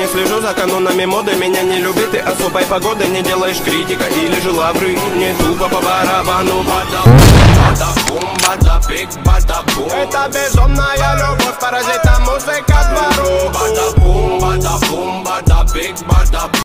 слежу за канонами моды. Меня не любит и особой погоды не делаешь критика. Или же лавры, не тупо по барабану. Бада-бум, бада-пик, бада-бум. Это безумная любовь, паразита, музыка двору. Бада-бум, бада-бум, бада-пик, бада-бум.